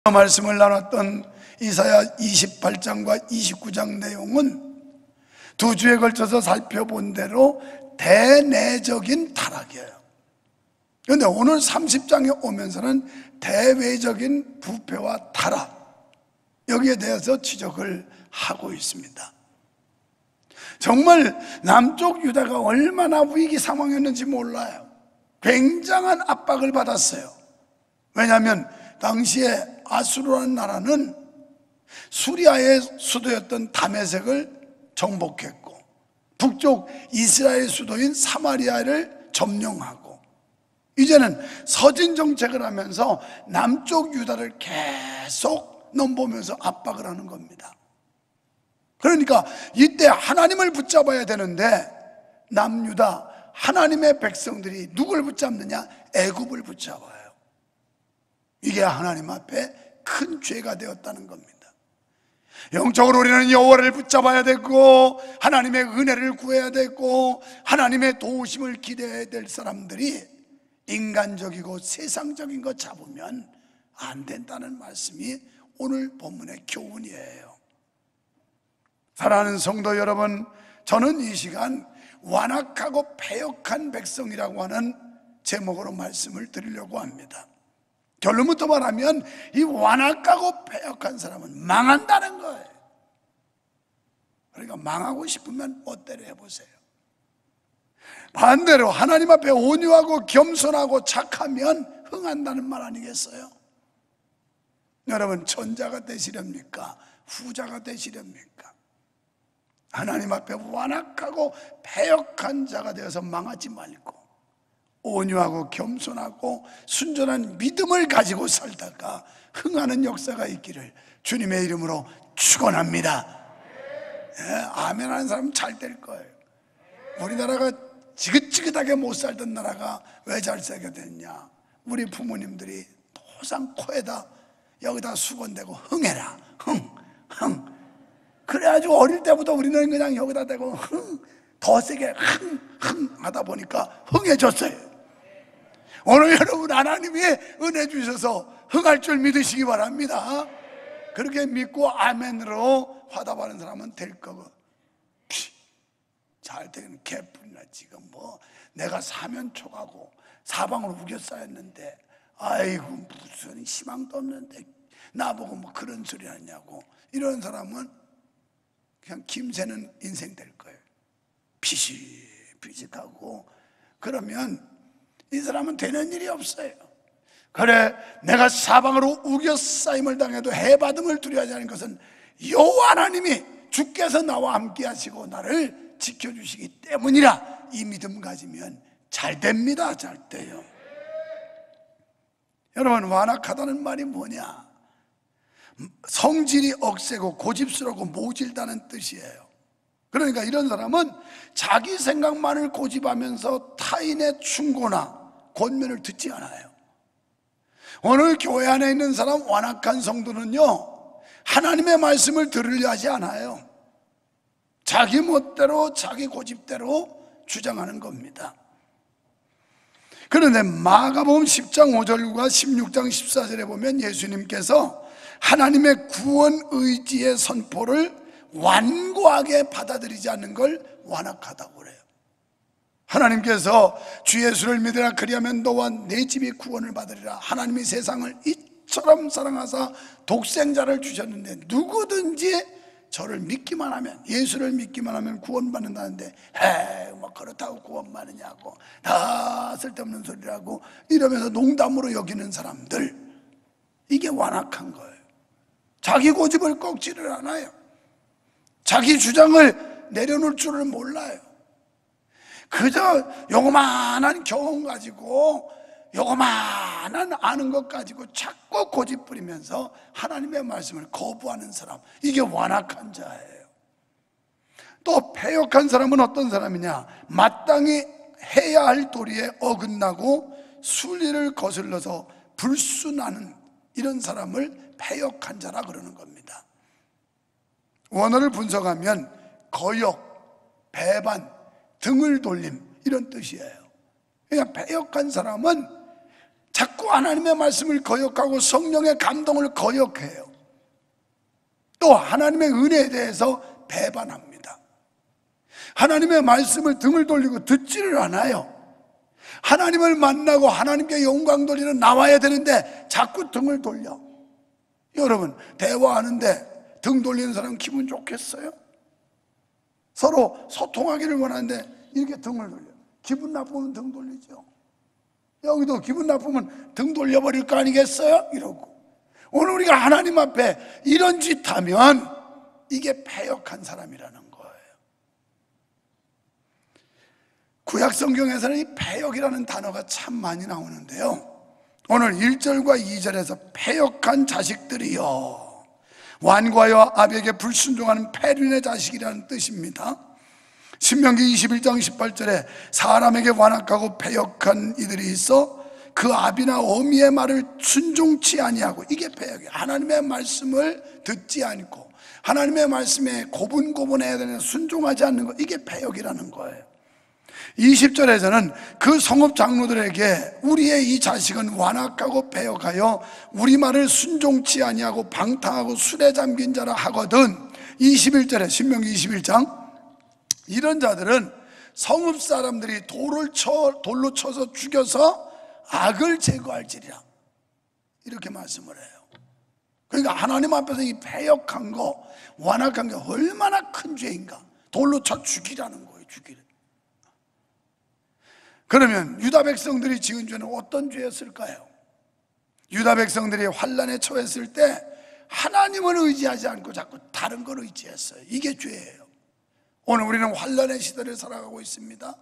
말씀을 나눴던 이사야 28장과 29장 내용은 두 주에 걸쳐서 살펴본 대로 대내적인 타락이에요. 그런데 오늘 30장에 오면서는 대외적인 부패와 타락, 여기에 대해서 지적을 하고 있습니다. 정말 남쪽 유다가 얼마나 위기 상황이었는지 몰라요. 굉장한 압박을 받았어요. 왜냐하면 당시에 아수르라는 나라는 수리아의 수도였던 다메섹을 정복했고 북쪽 이스라엘 수도인 사마리아를 점령하고 이제는 서진 정책을 하면서 남쪽 유다를 계속 넘보면서 압박을 하는 겁니다. 그러니까 이때 하나님을 붙잡아야 되는데 남유다 하나님의 백성들이 누굴 붙잡느냐? 애굽을 붙잡아요. 이게 하나님 앞에 큰 죄가 되었다는 겁니다. 영적으로 우리는 여호와를 붙잡아야 되고 하나님의 은혜를 구해야 되고 하나님의 도우심을 기대해야 될 사람들이 인간적이고 세상적인 거 잡으면 안 된다는 말씀이 오늘 본문의 교훈이에요. 사랑하는 성도 여러분, 저는 이 시간 완악하고 패역한 백성이라고 하는 제목으로 말씀을 드리려고 합니다. 결론부터 말하면 이 완악하고 패역한 사람은 망한다는 거예요. 그러니까 망하고 싶으면 멋대로 해보세요. 반대로 하나님 앞에 온유하고 겸손하고 착하면 흥한다는 말 아니겠어요? 여러분, 전자가 되시렵니까? 후자가 되시렵니까? 하나님 앞에 완악하고 패역한 자가 되어서 망하지 말고 온유하고 겸손하고 순전한 믿음을 가지고 살다가 흥하는 역사가 있기를 주님의 이름으로 축원합니다. 아멘 하는 사람은 잘 될 거예요. 우리나라가 지긋지긋하게 못 살던 나라가 왜 잘 살게 됐냐? 우리 부모님들이 도상 코에다 여기다 수건대고 흥해라, 흥. 그래가지고 어릴 때부터 우리는 그냥 여기다 대고 더 세게 흥 하다 보니까 흥해졌어요. 오늘 여러분 하나님이 은혜 주셔서 흥할 줄 믿으시기 바랍니다. 그렇게 믿고 아멘으로 화답하는 사람은 될 거고, 잘 되는 개뿔이나 지금 뭐 내가 사면초가고 사방으로 우겨싸였는데 아이고 무슨 희망도 없는데 나보고 뭐 그런 소리 하냐고 이런 사람은 그냥 김새는 인생 될 거예요. 피식피식하고 그러면 이 사람은 되는 일이 없어요. 그래, 내가 사방으로 우겨싸임을 당해도 해받음을 두려워하지 않는 것은 여호와 하나님이 주께서 나와 함께 하시고 나를 지켜주시기 때문이라. 이 믿음 가지면 잘 됩니다. 잘 돼요. 여러분, 완악하다는 말이 뭐냐? 성질이 억세고 고집스럽고 모질다는 뜻이에요. 그러니까 이런 사람은 자기 생각만을 고집하면서 타인의 충고나 권면을 듣지 않아요. 오늘 교회 안에 있는 사람 완악한 성도는요, 하나님의 말씀을 들으려 하지 않아요. 자기 멋대로 자기 고집대로 주장하는 겁니다. 그런데 마가복음 10장 5절과 16장 14절에 보면 예수님께서 하나님의 구원 의지의 선포를 완고하게 받아들이지 않는 걸 완악하다고 그래요. 하나님께서 주 예수를 믿으라 그리하면 너와 내 집이 구원을 받으리라. 하나님이 세상을 이처럼 사랑하사 독생자를 주셨는데 누구든지 저를 믿기만 하면, 예수를 믿기만 하면 구원받는다는데 뭐 그렇다고 구원받느냐고 다 쓸데없는 소리라고 이러면서 농담으로 여기는 사람들, 이게 완악한 거예요. 자기 고집을 꺾지를 않아요. 자기 주장을 내려놓을 줄을 몰라요. 그저 요거만한 경험 가지고 요거만한 아는 것 가지고 자꾸 고집 부리면서 하나님의 말씀을 거부하는 사람, 이게 완악한 자예요. 또 패역한 사람은 어떤 사람이냐? 마땅히 해야 할 도리에 어긋나고 순리를 거슬러서 불순하는 이런 사람을 패역한 자라 그러는 겁니다. 원어를 분석하면 거역, 배반, 등을 돌림 이런 뜻이에요. 그러니까 패역한 사람은 자꾸 하나님의 말씀을 거역하고 성령의 감동을 거역해요. 또 하나님의 은혜에 대해서 배반합니다. 하나님의 말씀을 등을 돌리고 듣지를 않아요. 하나님을 만나고 하나님께 영광 돌리는 나와야 되는데 자꾸 등을 돌려. 여러분, 대화하는데 등 돌리는 사람 기분 좋겠어요? 서로 소통하기를 원하는데 이렇게 등을 돌려. 기분 나쁘면 등 돌리죠. 여기도 기분 나쁘면 등 돌려버릴 거 아니겠어요? 이러고. 오늘 우리가 하나님 앞에 이런 짓 하면 이게 패역한 사람이라는 거예요. 구약 성경에서는 이 패역이라는 단어가 참 많이 나오는데요, 오늘 1절과 2절에서 패역한 자식들이요, 완과여 아비에게 불순종하는 패륜의 자식이라는 뜻입니다. 신명기 21장 18절에 사람에게 완악하고 패역한 이들이 있어 그 아비나 어미의 말을 순종치 아니하고, 이게 패역이에요. 하나님의 말씀을 듣지 않고 하나님의 말씀에 고분고분해야 되는 순종하지 않는 거, 이게 패역이라는 거예요. 20절에서는 그 성읍 장로들에게 우리의 이 자식은 완악하고 패역하여 우리 말을 순종치 아니하고 방탕하고 술에 잠긴 자라 하거든. 21절에 신명기 21장, 이런 자들은 성읍 사람들이 돌로 쳐서 죽여서 악을 제거할지리라, 이렇게 말씀을 해요. 그러니까 하나님 앞에서 이 패역한 거, 완악한 게 얼마나 큰 죄인가. 돌로 쳐 죽이라는 거예요, 죽이를. 그러면 유다 백성들이 지은 죄는 어떤 죄였을까요? 유다 백성들이 환난에 처했을 때 하나님을 의지하지 않고 자꾸 다른 걸 의지했어요. 이게 죄예요. 오늘 우리는 환난의 시대를 살아가고 있습니다.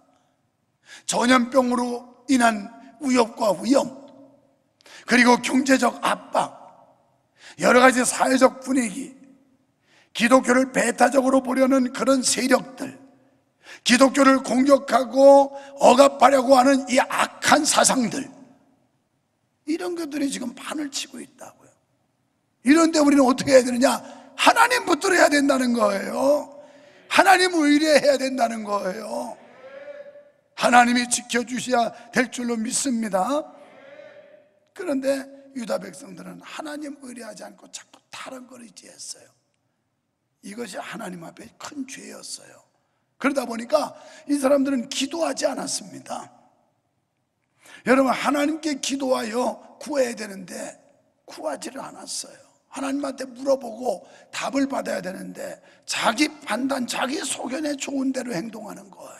전염병으로 인한 위협과 위험, 그리고 경제적 압박, 여러 가지 사회적 분위기, 기독교를 배타적으로 보려는 그런 세력들, 기독교를 공격하고 억압하려고 하는 이 악한 사상들, 이런 것들이 지금 판을 치고 있다고요. 이런데 우리는 어떻게 해야 되느냐? 하나님 붙들어야 된다는 거예요. 하나님 의뢰해야 된다는 거예요. 하나님이 지켜주셔야 될 줄로 믿습니다. 그런데 유다 백성들은 하나님 의뢰하지 않고 자꾸 다른 걸 의지했어요. 이것이 하나님 앞에 큰 죄였어요. 그러다 보니까 이 사람들은 기도하지 않았습니다. 여러분, 하나님께 기도하여 구해야 되는데 구하지를 않았어요. 하나님한테 물어보고 답을 받아야 되는데 자기 판단, 자기 소견에 좋은 대로 행동하는 거예요.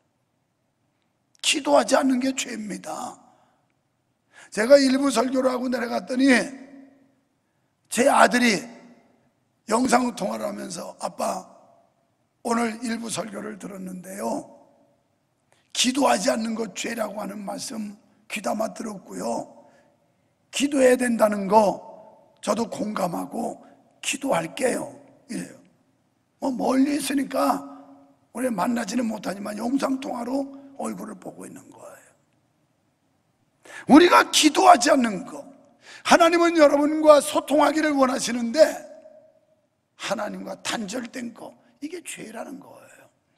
기도하지 않는 게 죄입니다. 제가 일부 설교를 하고 내려갔더니 제 아들이 영상통화를 하면서, 아빠, 오늘 일부 설교를 들었는데요, 기도하지 않는 것 죄라고 하는 말씀 귀담아 들었고요, 기도해야 된다는 거 저도 공감하고 기도할게요, 이래요. 멀리 있으니까 우리 만나지는 못하지만 영상통화로 얼굴을 보고 있는 거예요. 우리가 기도하지 않는 거, 하나님은 여러분과 소통하기를 원하시는데 하나님과 단절된 거, 이게 죄라는 거예요.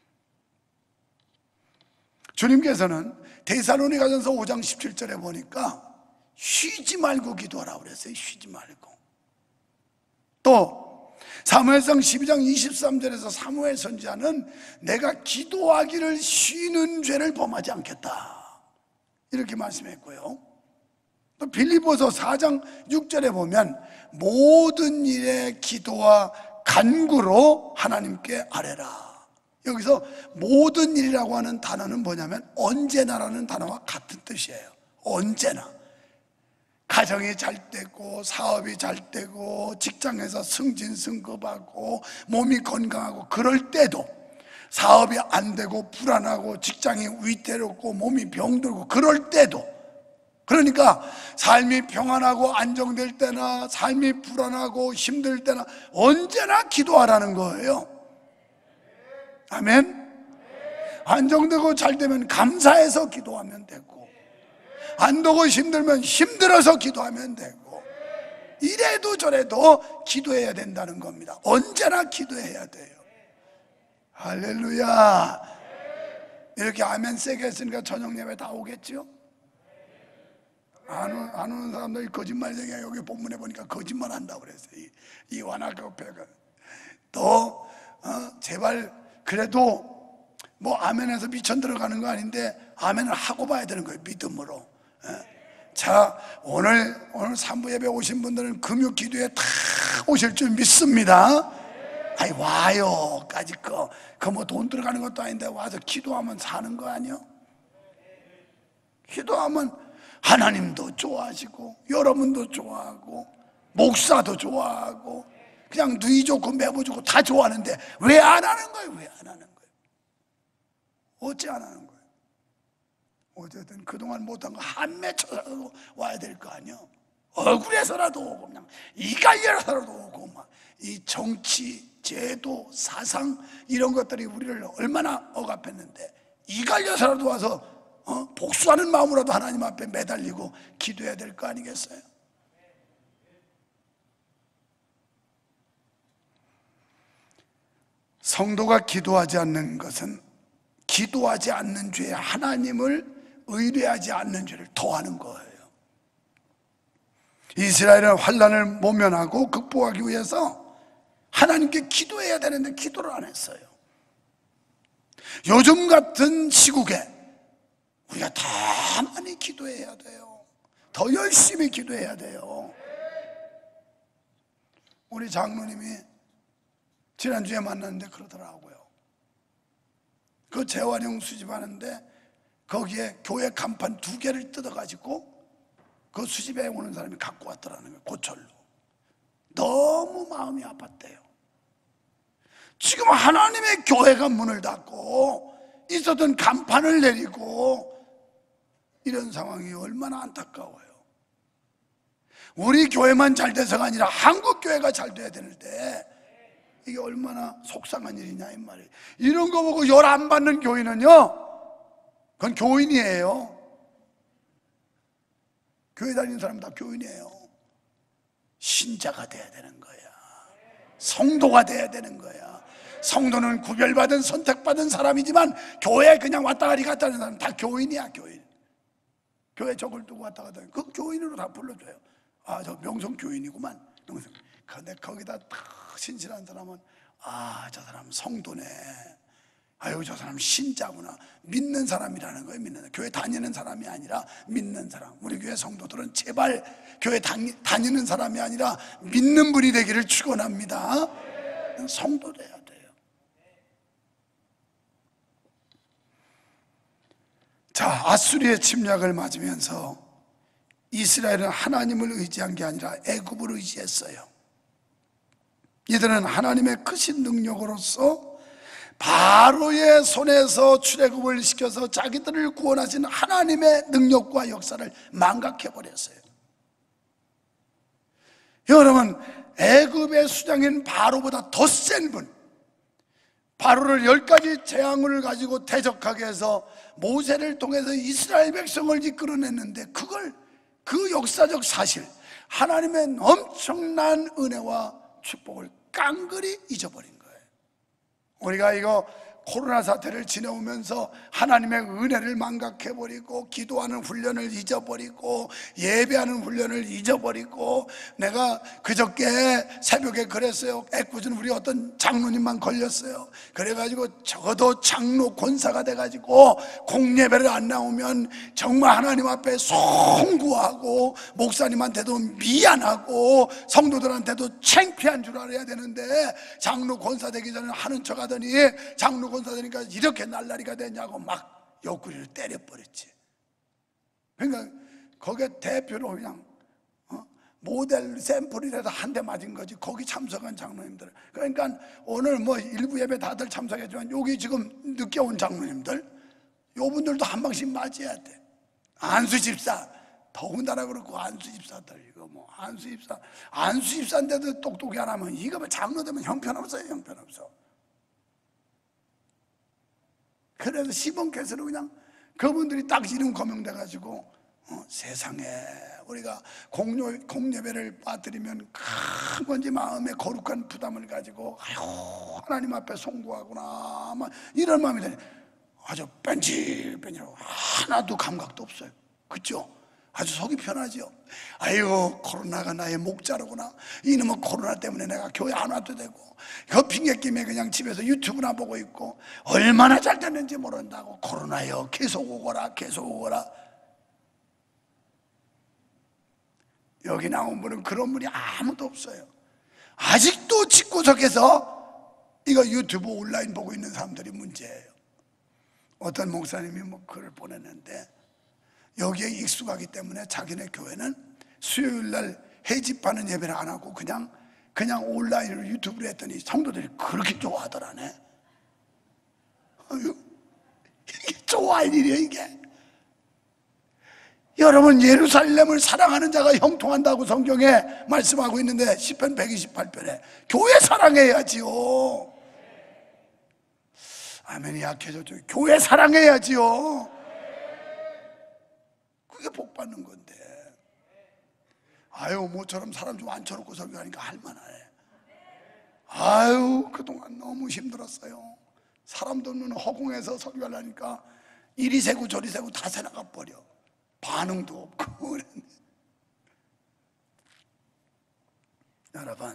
주님께서는 데살로니가전서 5장 17절에 보니까 쉬지 말고 기도하라고 그랬어요. 쉬지 말고. 또 사무엘상 12장 23절에서 사무엘 선지자는 내가 기도하기를 쉬는 죄를 범하지 않겠다, 이렇게 말씀했고요. 또 빌립보서 4장 6절에 보면 모든 일에 기도와 간구로 하나님께 아뢰라. 여기서 모든 일이라고 하는 단어는 뭐냐면 언제나라는 단어와 같은 뜻이에요. 언제나. 가정이 잘 되고 사업이 잘 되고 직장에서 승진 승급하고 몸이 건강하고, 그럴 때도 사업이 안 되고 불안하고 직장이 위태롭고 몸이 병들고, 그럴 때도, 그러니까 삶이 평안하고 안정될 때나 삶이 불안하고 힘들 때나 언제나 기도하라는 거예요. 아멘. 안정되고 잘 되면 감사해서 기도하면 되고, 안 되고 힘들면 힘들어서 기도하면 되고, 이래도 저래도 기도해야 된다는 겁니다. 언제나 기도해야 돼요. 할렐루야. 이렇게 아멘 세게 했으니까 저녁 예배 다 오겠죠? 안 오는 사람들이 거짓말쟁이야. 여기 본문에 보니까 거짓말 한다고 그랬어요. 이 완화교회가. 또 제발 그래도 뭐 아멘해서 미천 들어가는 거 아닌데 아멘을 하고 봐야 되는 거예요. 믿음으로. 자, 오늘 3부 예배 오신 분들은 금요 기도에 다 오실 줄 믿습니다. 아이 와요까지 그 뭐 돈 들어가는 것도 아닌데 와서 기도하면 사는 거 아니요? 기도하면 하나님도 좋아하시고 여러분도 좋아하고 목사도 좋아하고 그냥 누이 좋고 매부 좋고 다 좋아하는데 왜 안 하는 거예요? 왜 안 하는 거예요? 어찌 안 하는 거예요? 어쨌든 그동안 못한 거 한 맺혀서라도 와야 될 거 아니요? 억울해서라도 오고 그냥 이갈려서라도 오고 막 이 정치, 제도, 사상 이런 것들이 우리를 얼마나 억압했는데 이갈려서라도 와서 복수하는 마음으로도 하나님 앞에 매달리고 기도해야 될 거 아니겠어요? 성도가 기도하지 않는 것은 기도하지 않는 죄에 하나님을 의뢰하지 않는 죄를 더하는 거예요. 이스라엘은 환난을 모면하고 극복하기 위해서 하나님께 기도해야 되는데 기도를 안 했어요. 요즘 같은 시국에 우리가 더 많이 기도해야 돼요. 더 열심히 기도해야 돼요. 우리 장로님이 지난주에 만났는데 그러더라고요. 그 재활용 수집하는데 거기에 교회 간판 2개를 뜯어가지고 그 수집에 오는 사람이 갖고 왔더라는 거예요. 고철로. 너무 마음이 아팠대요. 지금 하나님의 교회가 문을 닫고 있었던 간판을 내리고 이런 상황이 얼마나 안타까워요. 우리 교회만 잘 돼서가 아니라 한국 교회가 잘 돼야 되는데 이게 얼마나 속상한 일이냐 이 말이에요. 이런 거 보고 열 안 받는 교인은요, 그건 교인이에요. 교회 다니는 사람 다 교인이에요. 신자가 돼야 되는 거야. 성도가 돼야 되는 거야. 성도는 구별받은 선택받은 사람이지만 교회에 그냥 왔다 가리 갔다 하는 사람 다 교인이야. 교인. 교회 적을 두고 왔다 갔다 하는 그 교인으로 다 불러줘요. 아, 저 명성 교인이구만. 근데 거기다 다 신실한 사람은 아, 저 사람 성도네. 아유, 저 사람 신자구나. 믿는 사람이라는 거예요. 믿는 사람. 교회 다니는 사람이 아니라 믿는 사람. 우리 교회 성도들은 제발 교회 다니는 사람이 아니라 믿는 분이 되기를 축원합니다. 성도 돼야 돼요. 자, 아수리의 침략을 맞으면서 이스라엘은 하나님을 의지한 게 아니라 애굽을 의지했어요. 이들은 하나님의 크신 능력으로서 바로의 손에서 출애굽을 시켜서 자기들을 구원하신 하나님의 능력과 역사를 망각해버렸어요. 여러분, 애굽의 수장인 바로보다 더 센 분, 바로를 10가지 재앙을 가지고 대적하게 해서 모세를 통해서 이스라엘 백성을 이끌어냈는데 그걸, 그 역사적 사실, 하나님의 엄청난 은혜와 축복을 깡그리 잊어버린 거예요. 우리가 이거 코로나 사태를 지내오면서 하나님의 은혜를 망각해버리고 기도하는 훈련을 잊어버리고 예배하는 훈련을 잊어버리고, 내가 그저께 새벽에 그랬어요. 애꿎은 우리 어떤 장로님만 걸렸어요. 그래가지고 저도 장로 권사가 돼가지고 공예배를 안 나오면 정말 하나님 앞에 송구하고 목사님한테도 미안하고 성도들한테도 창피한 줄 알아야 되는데, 장로 권사 되기 전에 하는 척 하더니 장로 권사 되니까 이렇게 날라리가 되냐고 막 옆구리를 때려버렸지. 그러니까 거기에 대표로 그냥 모델 샘플이라도 한 대 맞은 거지, 거기 참석한 장로님들. 그러니까 오늘 뭐 일부 예배 다들 참석했지만 여기 지금 늦게 온 장로님들, 요분들도 한 방씩 맞아야 돼. 안수 집사 더군다나 그렇고, 안수 집사들 이거 뭐 안수 집사인데도 똑똑히 안 하면 이거 뭐 장로 되면 형편없어요. 형편없어. 그래서 시몬께서는 그냥 그분들이 딱 이름 거명돼가지고 세상에 우리가 공예배를 빠뜨리면 큰 건지 마음에 거룩한 부담을 가지고 아유 하나님 앞에 송구하구나 막 이런 마음이 드네. 아주 뺀질뺀질하고 하나도 감각도 없어요. 그렇죠? 아주 속이 편하죠. 아이고, 코로나가 나의 목자로구나. 이놈은 코로나 때문에 내가 교회 안 와도 되고, 그 핑계김에 그냥 집에서 유튜브나 보고 있고, 얼마나 잘 됐는지 모른다고. 코로나요, 계속 오거라, 계속 오거라. 여기 나온 분은 그런 분이 아무도 없어요. 아직도 집구석에서 이거 유튜브 온라인 보고 있는 사람들이 문제예요. 어떤 목사님이 뭐 글을 보냈는데, 여기에 익숙하기 때문에 자기네 교회는 수요일날 해집하는 예배를 안 하고 그냥 온라인으로 유튜브로 했더니 성도들이 그렇게 좋아하더라네. 아유, 이게 좋아할 일이에요, 이게. 여러분, 예루살렘을 사랑하는 자가 형통한다고 성경에 말씀하고 있는데, 시편 128편에 교회 사랑해야지요. 아멘이 약해졌죠. 교회 사랑해야지요. 그게 복 받는 건데. 아유, 모처럼 사람 좀 앉혀놓고 설교하니까 할만하네. 아유, 그동안 너무 힘들었어요. 사람도 없는 허공에서 설교하려니까 이리 세고 저리 세고 다 새나가 버려. 반응도 없고. 여러분,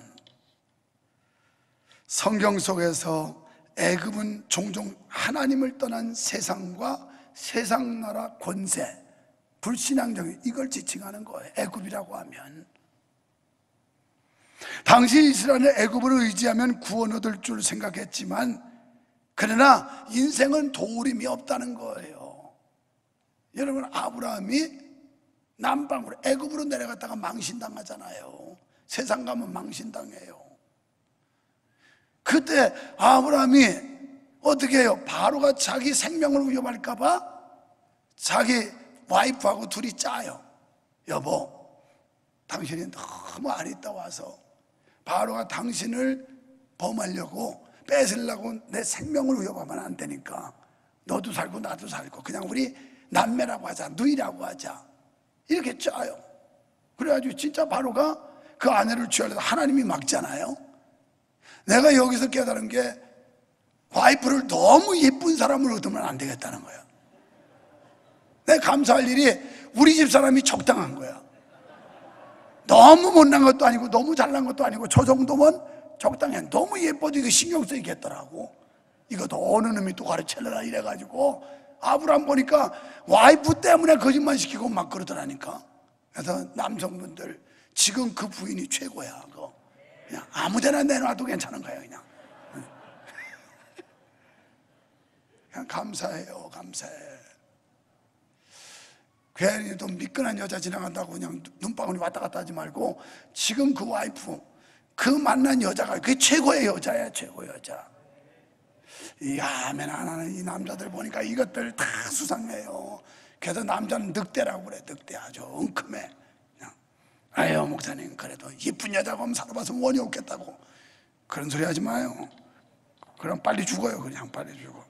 성경 속에서 애굽은 종종 하나님을 떠난 세상과 세상 나라 권세, 불신앙적인 이걸 지칭하는 거예요. 애굽이라고 하면. 당시 이스라엘은 애굽을 의지하면 구원 얻을 줄 생각했지만, 그러나 인생은 도울임이 없다는 거예요. 여러분, 아브라함이 남방으로 애굽으로 내려갔다가 망신당하잖아요. 세상 가면 망신당해요. 그때 아브라함이 어떻게 해요? 바로가 자기 생명을 위협할까 봐 자기 와이프하고 둘이 짜요. 여보, 당신이 너무 아리따 와서 바로가 당신을 범하려고 뺏으려고 내 생명을 위협하면 안 되니까 너도 살고 나도 살고 그냥 우리 남매라고 하자, 누이라고 하자, 이렇게 짜요. 그래가지고 진짜 바로가 그 아내를 취하려다 하나님이 막잖아요. 내가 여기서 깨달은 게, 와이프를 너무 예쁜 사람을 얻으면 안 되겠다는 거야. 내가 감사할 일이 우리 집 사람이 적당한 거야. 너무 못난 것도 아니고 너무 잘난 것도 아니고 저 정도면 적당해. 너무 예뻐도 이거 신경 쓰이겠더라고. 이것도 어느 놈이 또 가르쳐라 이래가지고 아브라함 보니까 와이프 때문에 거짓말 시키고 막 그러더라니까. 그래서 남성분들, 지금 그 부인이 최고야. 그거 그냥 아무데나 내놔도 괜찮은 거야. 그냥 감사해요. 감사해. 괜히 또 미끈한 여자 지나간다고 그냥 눈방울이 왔다 갔다 하지 말고, 지금 그 와이프, 그 만난 여자가 그게 최고의 여자야. 최고 여자. 아멘 안 하는 이 남자들 보니까 이것들 다 수상해요. 그래서 남자는 늑대라고 그래. 늑대 아주 엉큼해. 그냥, 아유 목사님, 그래도 예쁜 여자가 하면 살아봐서 원이 없겠다고 그런 소리 하지 마요. 그럼 빨리 죽어요. 그냥 빨리 죽어.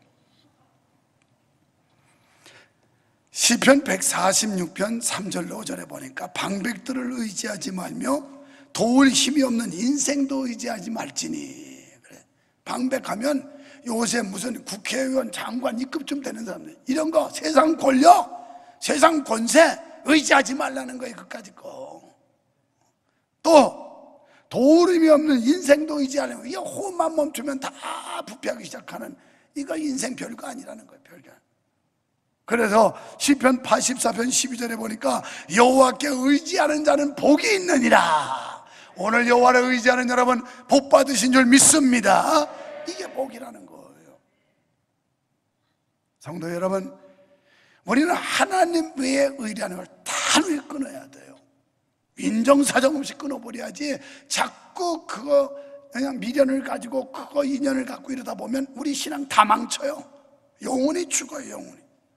시편 146편 3절로 5절에 보니까, 방백들을 의지하지 말며 도울 힘이 없는 인생도 의지하지 말지니. 그래. 방백하면 요새 무슨 국회의원, 장관 이급쯤 되는 사람들, 이런 거 세상 권력, 세상 권세 의지하지 말라는 거예요. 그까짓 거. 또 도울 힘이 없는 인생도 의지하려면, 이 호흡만 멈추면 다 부패하기 시작하는, 이거 인생 별거 아니라는 거예요. 별거. 그래서 시편 84편 12절에 보니까, 여호와께 의지하는 자는 복이 있느니라. 오늘 여호와를 의지하는 여러분 복 받으신 줄 믿습니다. 이게 복이라는 거예요. 성도 여러분, 우리는 하나님 외에 의뢰하는 걸 다 끊어야 돼요. 인정사정 없이 끊어버려야지. 자꾸 그거 그냥 미련을 가지고 그거 인연을 갖고 이러다 보면 우리 신앙 다 망쳐요. 영혼이 죽어요. 영혼이.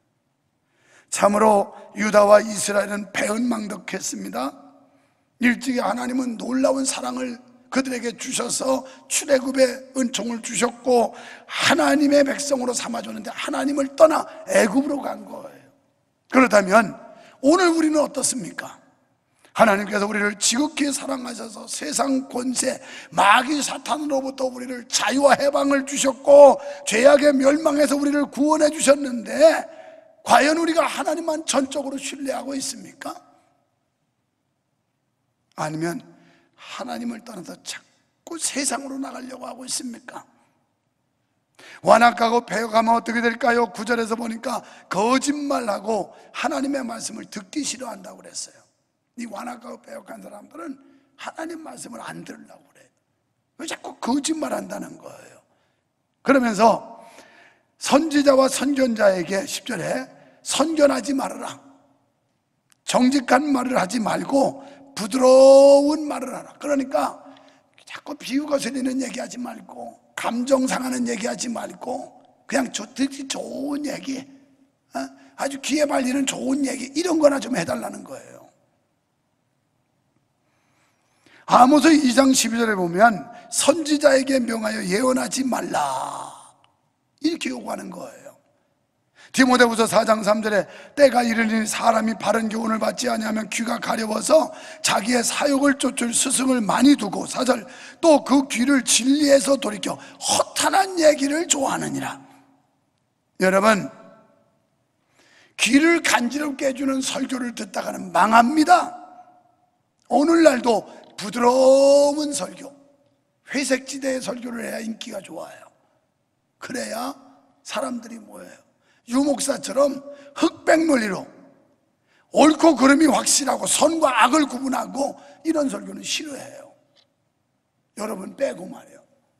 참으로 유다와 이스라엘은 배은망덕했습니다. 일찍이 하나님은 놀라운 사랑을 그들에게 주셔서 출애굽의 은총을 주셨고 하나님의 백성으로 삼아줬는데, 하나님을 떠나 애굽으로 간 거예요. 그렇다면 오늘 우리는 어떻습니까? 하나님께서 우리를 지극히 사랑하셔서 세상 권세, 마귀 사탄으로부터 우리를 자유와 해방을 주셨고 죄악의 멸망에서 우리를 구원해 주셨는데, 과연 우리가 하나님만 전적으로 신뢰하고 있습니까? 아니면 하나님을 떠나서 자꾸 세상으로 나가려고 하고 있습니까? 완악하고 배역하면 어떻게 될까요? 9절에서 보니까 거짓말하고 하나님의 말씀을 듣기 싫어한다고 그랬어요. 이 완악하고 배역한 사람들은 하나님 말씀을 안 들으려고 그래요. 왜 자꾸 거짓말한다는 거예요. 그러면서 선지자와 선견자에게 10절에 선견하지 말아라. 정직한 말을 하지 말고 부드러운 말을 하라. 그러니까 자꾸 비유 거스리는 얘기하지 말고, 감정 상하는 얘기하지 말고, 그냥 듣기 좋은 얘기, 아주 귀에 발리는 좋은 얘기, 이런 거나 좀 해달라는 거예요. 아모스 2장 12절에 보면 선지자에게 명하여 예언하지 말라, 이렇게 요구하는 거예요. 디모데후서 4장 3절에 때가 이르니 사람이 바른 교훈을 받지 아니하면 귀가 가려워서 자기의 사욕을 쫓을 스승을 많이 두고, 4절 또 그 귀를 진리에서 돌이켜 허탄한 얘기를 좋아하느니라. 여러분, 귀를 간지럽게 해주는 설교를 듣다가는 망합니다. 오늘날도 부드러운 설교, 회색지대의 설교를 해야 인기가 좋아요. 그래야 사람들이 모여요. 유목사처럼 흑백 논리로 옳고 그름이 확실하고 선과 악을 구분하고 이런 설교는 싫어해요. 여러분 빼고 말이에요.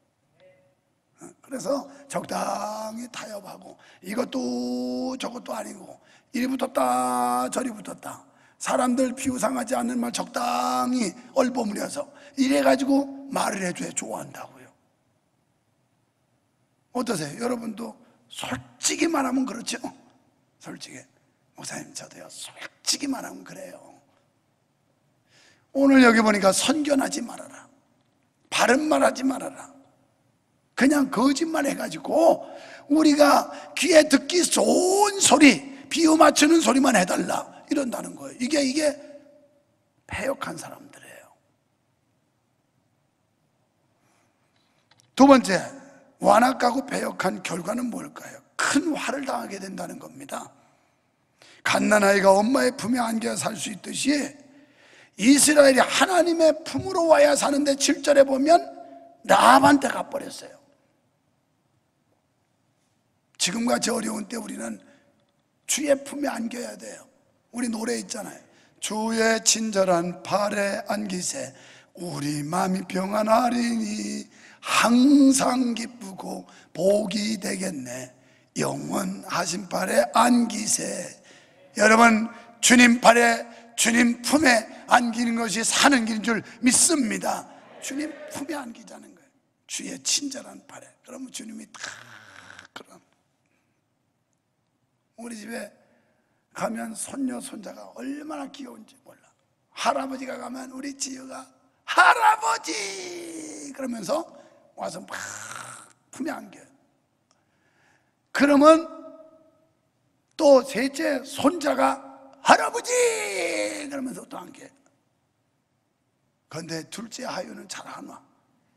그래서 적당히 타협하고, 이것도 저것도 아니고, 이리 붙었다 저리 붙었다, 사람들 비우상하지 않는 말 적당히 얼버무려서 이래가지고 말을 해줘야 좋아한다고요. 어떠세요? 여러분도 솔직히 말하면 그렇죠? 솔직히 목사님 저도요, 솔직히 말하면 그래요. 오늘 여기 보니까 선견하지 말아라, 바른 말하지 말아라, 그냥 거짓말 해가지고 우리가 귀에 듣기 좋은 소리, 비유 맞추는 소리만 해달라, 이런다는 거예요. 이게 패역한 사람들이에요. 두 번째, 완악하고 배역한 결과는 뭘까요? 큰 화를 당하게 된다는 겁니다. 갓난아이가 엄마의 품에 안겨 살 수 있듯이 이스라엘이 하나님의 품으로 와야 사는데 7절에 보면 라합한테 가버렸어요. 지금같이 어려운 때 우리는 주의 품에 안겨야 돼요. 우리 노래 있잖아요. 주의 친절한 팔에 안기세 우리 마음이 평안하리니 항상 기쁘고 복이 되겠네 영원하신 팔에 안기세. 여러분, 주님 팔에, 주님 품에 안기는 것이 사는 길인 줄 믿습니다. 주님 품에 안기자는 거예요. 주의 친절한 팔에. 그러면 주님이 다, 그럼 우리 집에 가면 손녀 손자가 얼마나 귀여운지 몰라. 할아버지가 가면 우리 지유가 할아버지 그러면서 와서 막 품에 안겨요. 그러면 또 셋째 손자가 할아버지 그러면서 또 안겨요. 그런데 둘째 하유는 잘 안 와.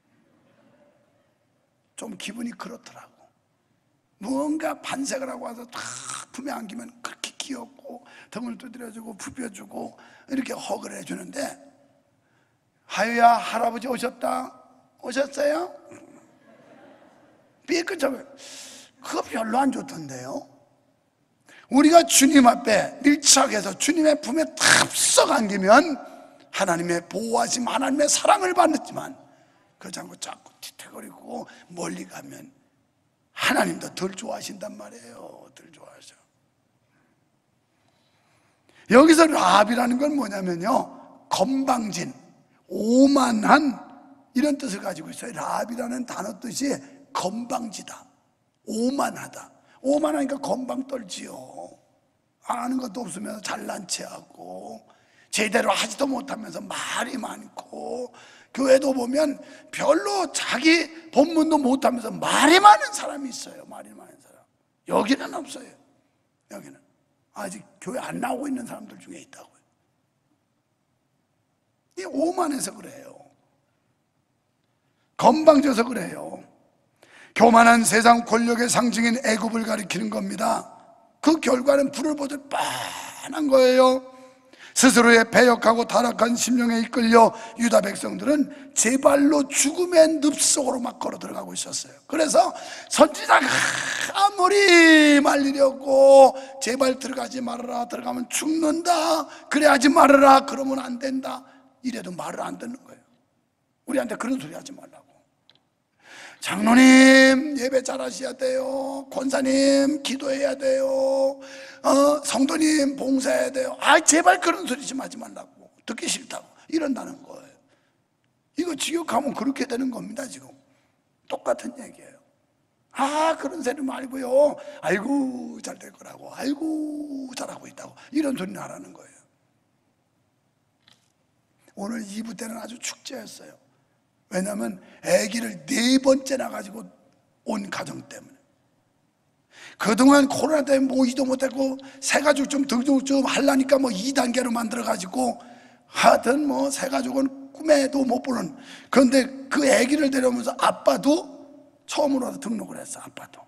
좀 기분이 그렇더라고. 무언가 반색을 하고 와서 다 품에 안기면 그렇게 귀엽고 등을 두드려주고 부벼주고 이렇게 허그를 해주는데, 하유야 할아버지 오셨다. 오셨어요? 삐끗하면 그거 별로 안 좋던데요. 우리가 주님 앞에 밀착해서 주님의 품에 탑석 안기면 하나님의 보호하심, 하나님의 사랑을 받았지만 그렇지 않고 자꾸 뒤태거리고 멀리 가면 하나님도 덜 좋아하신단 말이에요. 덜 좋아하셔. 여기서 라합이라는 건 뭐냐면요, 건방진, 오만한 이런 뜻을 가지고 있어요. 라합이라는 단어 뜻이 건방지다, 오만하다. 오만하니까 건방 떨지요. 아는 것도 없으면서 잘난 체하고 제대로 하지도 못하면서 말이 많고, 교회도 보면 별로 자기 본문도 못하면서 말이 많은 사람이 있어요. 말이 많은 사람. 여기는 없어요. 여기는 아직 교회 안 나오고 있는 사람들 중에 있다고요. 이 오만해서 그래요. 건방져서 그래요. 교만한 세상 권력의 상징인 애굽을 가리키는 겁니다. 그 결과는 불을 보듯 빤한 거예요. 스스로의 배역하고 타락한 심령에 이끌려 유다 백성들은 제 발로 죽음의 늪속으로 막 걸어 들어가고 있었어요. 그래서 선지자가 아무리 말리려고 제발 들어가지 말아라, 들어가면 죽는다, 그래 하지 말아라, 그러면 안 된다, 이래도 말을 안 듣는 거예요. 우리한테 그런 소리 하지 말라고. 장로님 예배 잘하셔야 돼요, 권사님 기도해야 돼요, 성도님 봉사해야 돼요. 제발 그런 소리 좀 하지 말라고, 듣기 싫다고 이런다는 거예요. 이거 지역하면 그렇게 되는 겁니다. 지금 똑같은 얘기예요. 그런 소리 말고요, 아이고 잘 될 거라고, 아이고 잘하고 있다고, 이런 소리는 하라는 거예요. 오늘 2부 때는 아주 축제였어요. 왜냐하면 아기를 4번째나 가지고 온 가정 때문에. 그동안 코로나 때문에 모이도 못했고 새가족 좀 하려니까 2단계로 만들어가지고 하여튼 새가족은 꿈에도 못 보는. 그런데 그 아기를 데려오면서 아빠도 처음으로 등록을 했어. 아빠도.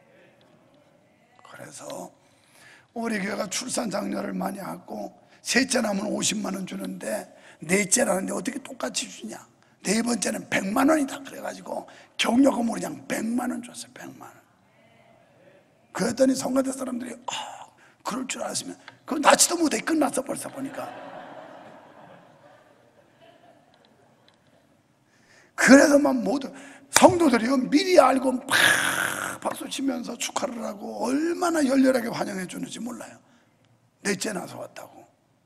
그래서 우리 교회가 출산 장려를 많이 하고, 셋째 나면 50만 원 주는데 넷째 나는데 어떻게 똑같이 주냐, 4번째는 100만 원이다 그래가지고 경력금으로 그냥 100만 원 줬어요. 100만 원. 그랬더니 성가대 사람들이 그럴 줄 알았으면 그건 낳지도 못해. 끝났어 벌써 보니까. 그래서 막 모두 성도들이 미리 알고 막 박수 치면서 축하를 하고 얼마나 열렬하게 환영해 주는지 몰라요. 넷째 나서 왔다고.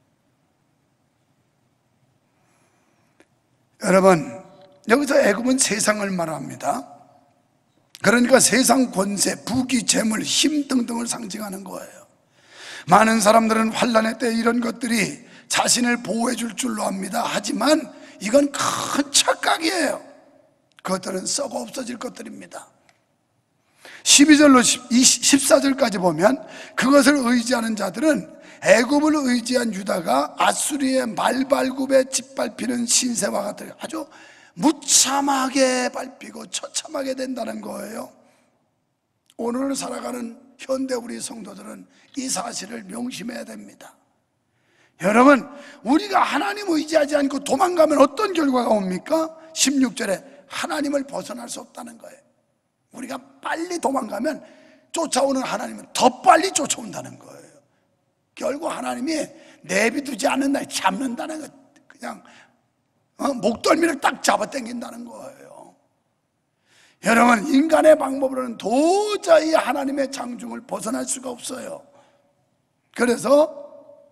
여러분, 여기서 애굽은 세상을 말합니다. 그러니까 세상 권세, 부귀, 재물, 힘 등등을 상징하는 거예요. 많은 사람들은 환난의 때 이런 것들이 자신을 보호해 줄 줄로 압니다. 하지만 이건 큰 착각이에요. 그것들은 썩어 없어질 것들입니다. 12절로 14절까지 보면 그것을 의지하는 자들은 애굽을 의지한 유다가 아수리의 말발굽에 짓밟히는 신세와 같아요. 아주 무참하게 밟히고 처참하게 된다는 거예요. 오늘 살아가는 현대 우리 성도들은 이 사실을 명심해야 됩니다. 여러분, 우리가 하나님 의지하지 않고 도망가면 어떤 결과가 옵니까? 16절에 하나님을 벗어날 수 없다는 거예요. 우리가 빨리 도망가면 쫓아오는 하나님은 더 빨리 쫓아온다는 거예요. 결국 하나님이 내비두지 않는 날 잡는다는 거, 그냥 목덜미를 딱 잡아당긴다는 거예요. 여러분, 인간의 방법으로는 도저히 하나님의 장중을 벗어날 수가 없어요. 그래서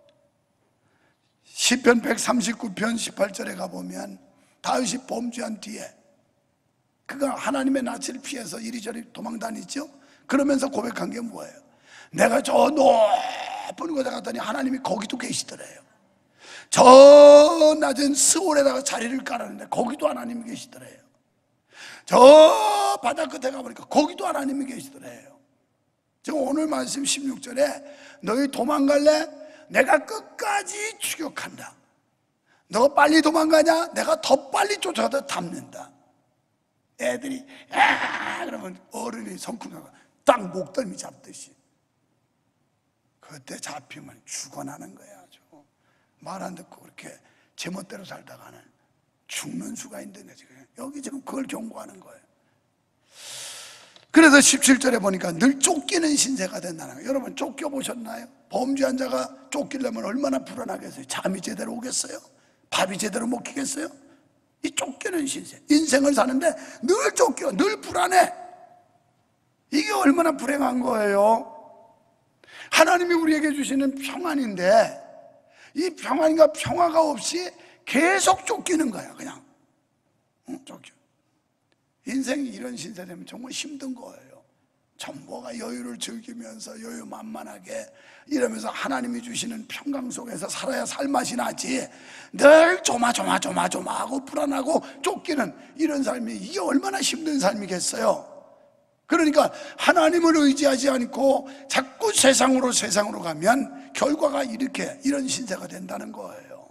시편 139편 18절에 가보면 다윗이 범죄한 뒤에 그가 하나님의 낯을 피해서 이리저리 도망다니죠. 그러면서 고백한 게 뭐예요? 내가 저 높은 곳에 갔더니 하나님이 거기도 계시더래요. 저 낮은 스올에다가 자리를 깔았는데 거기도 하나님이 계시더래요. 저 바다 끝에 가보니까 거기도 하나님이 계시더래요. 지금 오늘 말씀 16절에 너희 도망갈래? 내가 끝까지 추격한다. 너 빨리 도망가냐? 내가 더 빨리 쫓아가다 잡는다. 애들이 그러면 어른이 성큼하고 딱 목덜미 잡듯이. 그때 잡히면 죽어나는 거야. 아주 말 안 듣고 그렇게 제멋대로 살다가는 죽는 수가 있는 거지. 여기 지금 그걸 경고하는 거예요. 그래서 17절에 보니까 늘 쫓기는 신세가 된다는 거예요. 여러분, 쫓겨보셨나요? 범죄한 자가 쫓기려면 얼마나 불안하겠어요? 잠이 제대로 오겠어요? 밥이 제대로 먹히겠어요? 이 쫓기는 신세, 인생을 사는데 늘 쫓겨, 늘 불안해. 이게 얼마나 불행한 거예요. 하나님이 우리에게 주시는 평안인데 이 평안과 평화가 없이 계속 쫓기는 거야. 그냥 쫓겨. 인생이 이런 신세 되면 정말 힘든 거예요. 전부가 여유를 즐기면서 여유만만하게 이러면서 하나님이 주시는 평강 속에서 살아야 살맛이 나지, 늘 조마조마하고 불안하고 쫓기는 이런 삶이, 이게 얼마나 힘든 삶이겠어요. 그러니까 하나님을 의지하지 않고 자꾸 세상으로 가면 결과가 이런 신세가 된다는 거예요.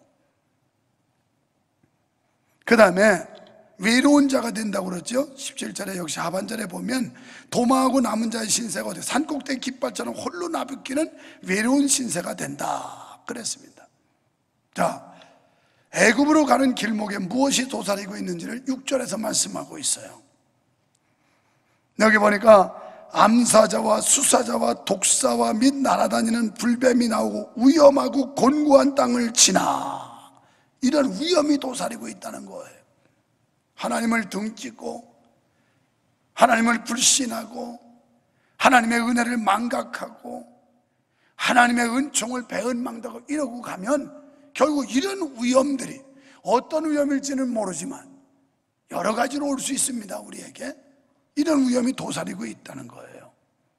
그 다음에 외로운 자가 된다고 그러죠. 17절에 역시 하반절에 보면 도망하고 남은 자의 신세가 어디 산꼭대기 깃발처럼 홀로 나부끼는 외로운 신세가 된다 그랬습니다. 자, 애굽으로 가는 길목에 무엇이 도사리고 있는지를 6절에서 말씀하고 있어요. 여기 보니까 암사자와 수사자와 독사와 및 날아다니는 불뱀이 나오고 위험하고 곤고한 땅을 지나, 이런 위험이 도사리고 있다는 거예요. 하나님을 등지고 하나님을 불신하고 하나님의 은혜를 망각하고 하나님의 은총을 배은망덕하고 이러고 가면 결국 이런 위험들이 어떤 위험일지는 모르지만 여러 가지로 올 수 있습니다. 우리에게 이런 위험이 도사리고 있다는 거예요.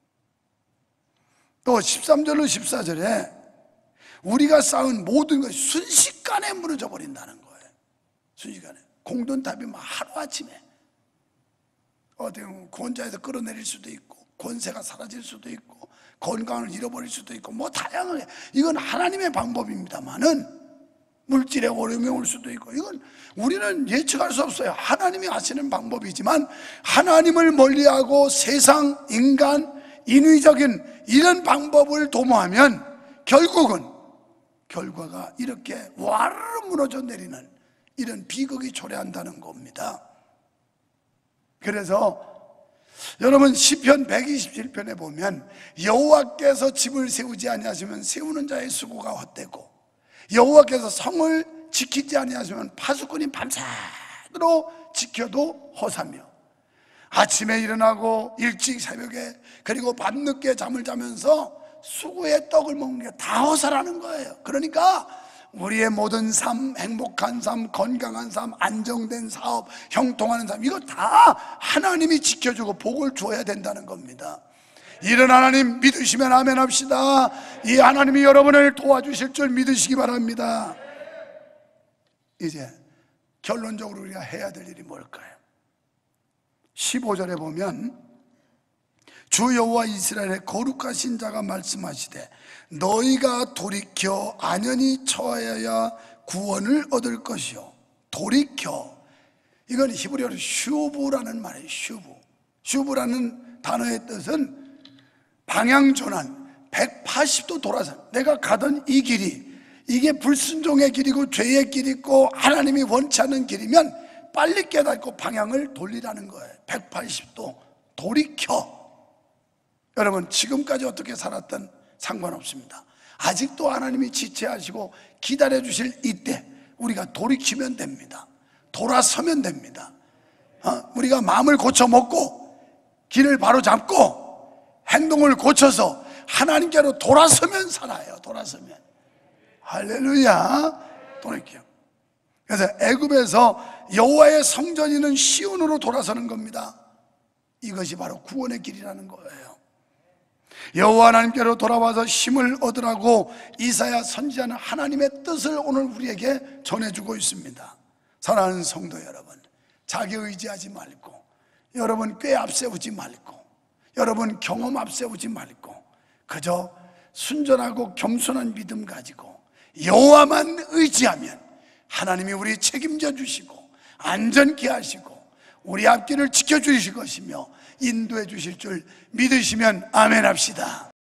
또 13절로 14절에 우리가 쌓은 모든 것이 순식간에 무너져 버린다는 거예요. 순식간에. 공든탑이 막 하루아침에 어떻게 보면 권자에서 끌어내릴 수도 있고 권세가 사라질 수도 있고 건강을 잃어버릴 수도 있고 뭐 다양하게, 이건 하나님의 방법입니다만은 물질의 어려움이 올 수도 있고, 이건 우리는 예측할 수 없어요. 하나님이 하시는 방법이지만 하나님을 멀리하고 세상, 인간, 인위적인 이런 방법을 도모하면 결국은 결과가 이렇게 와르르 무너져 내리는 이런 비극이 초래한다는 겁니다. 그래서 여러분 시편 127편에 보면 여호와께서 집을 세우지 아니하시면 세우는 자의 수고가 헛되고 여호와께서 성을 지키지 아니하시면 파수꾼이 밤새도록 지켜도 허사며, 아침에 일어나고 일찍 새벽에 그리고 밤늦게 잠을 자면서 수고의 떡을 먹는 게 다 허사라는 거예요. 그러니까 우리의 모든 삶, 행복한 삶, 건강한 삶, 안정된 사업, 형통하는 삶, 이거 다 하나님이 지켜주고 복을 주어야 된다는 겁니다. 이런 하나님 믿으시면 아멘 합시다. 이 하나님이 여러분을 도와주실 줄 믿으시기 바랍니다. 이제 결론적으로 우리가 해야 될 일이 뭘까요? 15절에 보면 주 여호와 이스라엘의 거룩하신 자가 말씀하시되 너희가 돌이켜 안연히 처하여야 구원을 얻을 것이요. 돌이켜, 이건 히브리어로 슈브라는 말이에요. 슈브라는 단어의 뜻은 방향전환, 180도 돌아서 내가 가던 이 길이 이게 불순종의 길이고 죄의 길이고 하나님이 원치 않는 길이면 빨리 깨닫고 방향을 돌리라는 거예요. 180도 돌이켜. 여러분 지금까지 어떻게 살았든 상관없습니다. 아직도 하나님이 지체하시고 기다려주실 이때 우리가 돌이키면 됩니다. 돌아서면 됩니다. 우리가 마음을 고쳐먹고 길을 바로 잡고 행동을 고쳐서 하나님께로 돌아서면 살아요. 돌아서면. 할렐루야. 돌이켜. 그래서 애굽에서 여호와의 성전이는 시온으로 돌아서는 겁니다. 이것이 바로 구원의 길이라는 거예요. 여호와 하나님께로 돌아와서 힘을 얻으라고 이사야 선지자는 하나님의 뜻을 오늘 우리에게 전해주고 있습니다. 사랑하는 성도 여러분, 자기 의지하지 말고, 여러분 꾀 앞세우지 말고, 여러분 경험 앞세우지 말고, 그저 순전하고 겸손한 믿음 가지고 여호와만 의지하면 하나님이 우리 책임져 주시고 안전케 하시고 우리 앞길을 지켜주실 것이며 인도해 주실 줄 믿으시면 아멘 합시다.